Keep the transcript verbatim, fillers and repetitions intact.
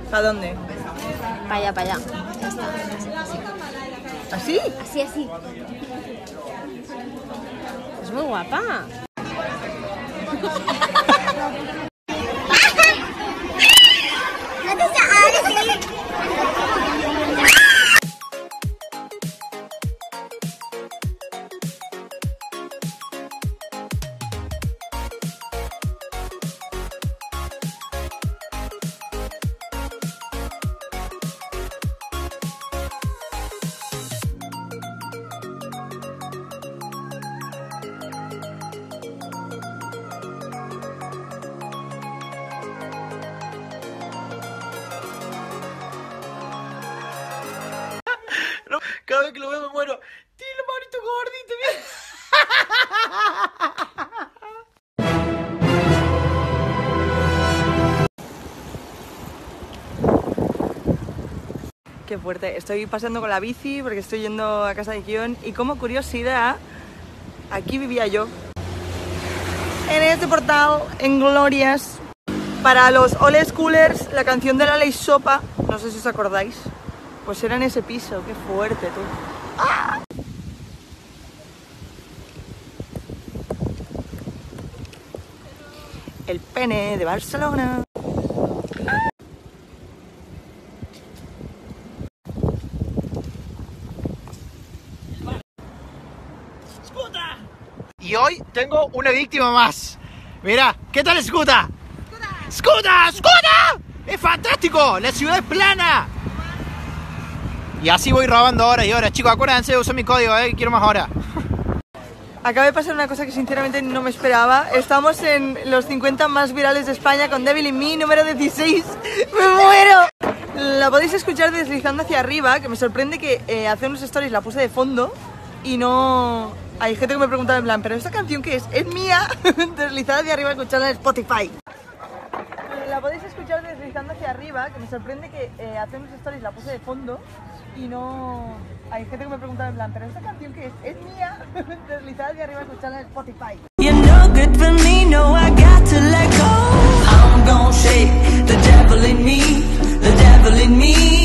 ¿Para dónde? Para allá, para allá. Ya está. ¿Así? Así, así. Es muy guapa. Cada vez que lo veo me muero. Tiene la manito gordita, bien. Qué fuerte. Estoy paseando con la bici porque estoy yendo a casa de Kion. Y como curiosidad, aquí vivía yo. En este portal, en Glorias. Para los old schoolers, la canción de la Ley Sopa, no sé si os acordáis. Pues era en ese piso, qué fuerte, tú. ¡Ah! El pene de Barcelona. ¡Scuta! Y hoy tengo una víctima más. Mira, ¿qué tal Scuta? ¡Scuta! ¡Scuta! ¡Es fantástico! ¡La ciudad es plana! Y así voy robando horas y horas. Chicos, acuérdense de usar mi código, eh, quiero más horas. Acaba de pasar una cosa que sinceramente no me esperaba. Estamos en los cincuenta más virales de España con Devil in Me, número dieciséis. ¡Me muero! La podéis escuchar deslizando hacia arriba, que me sorprende que eh, hace unos stories la puse de fondo y no... Hay gente que me pregunta en plan, ¿pero esta canción qué es? Es mía, deslizada hacia arriba, escucharla en Spotify. La podéis escuchar deslizando hacia arriba, que me sorprende que eh, hace unos stories la puse de fondo y no... Hay gente que me pregunta en plan, ¿pero esta canción qué es? Es mía, deslizada hacia arriba, escucharla en Spotify. You're no good for me, no, I got to let go. I'm gonna shake the devil in me, the devil in me.